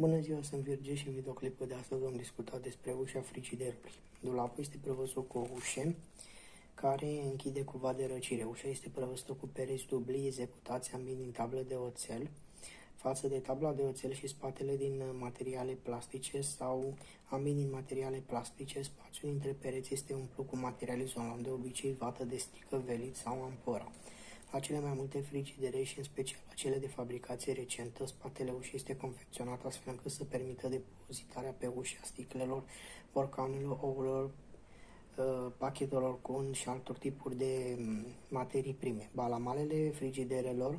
Bună ziua, sunt Virgil și în videoclipul de astăzi vom discuta despre ușa frigiderului. Dulapul este prevăzut cu o ușă care închide cuva de răcire. Ușa este prevăzută cu pereți dubli executați ambii din tablă de oțel. Față de tabla de oțel și spatele din materiale plastice sau ambii din materiale plastice, spațiul dintre pereți este umplut cu material izolant, de obicei vată de stică, velit sau ampora. La cele mai multe frigidere și în special la cele de fabricație recentă, spatele ușii este confecționat astfel încât să permită depozitarea pe ușa sticlelor, borcanelor, ouălor, pachetelor cu unt și altor tipuri de materii prime. Balamalele frigiderelor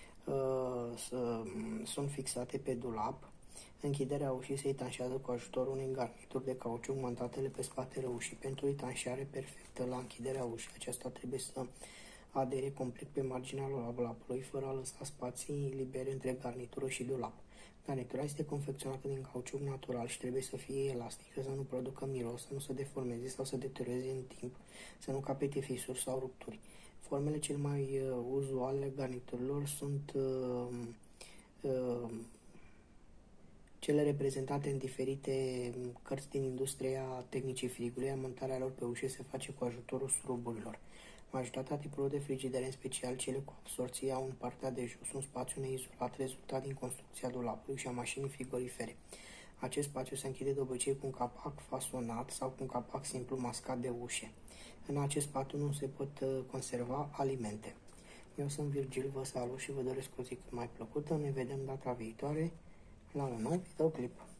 sunt fixate pe dulap. Închiderea ușii se etanșează cu ajutorul unei garnituri de cauciuc montatele pe spatele ușii. Pentru etanșare perfectă la închiderea ușii, aceasta trebuie să adere complet pe marginea dulapului, fără a lăsa spații libere între garnitură și dulap. Garnitura este confecționată din cauciuc natural și trebuie să fie elastică, să nu producă miros, să nu se deformeze sau să deterioreze în timp, să nu capete fisuri sau rupturi. Formele cel mai uzuale ale garniturilor sunt cele reprezentate în diferite cărți din industria tehnicii frigului. Montarea lor pe ușe se face cu ajutorul șuruburilor. Majoritatea tipurilor de frigidere, în special cele cu absorție, au în partea de jos un spațiu neizolat rezultat din construcția dulapului și a mașinii frigorifere. Acest spațiu se închide de obicei cu un capac fasonat sau cu un capac simplu mascat de ușe. În acest spațiu nu se pot conserva alimente. Eu sunt Virgil, vă salut și vă doresc o zi cât mai plăcută. Ne vedem data viitoare la un nou videoclip.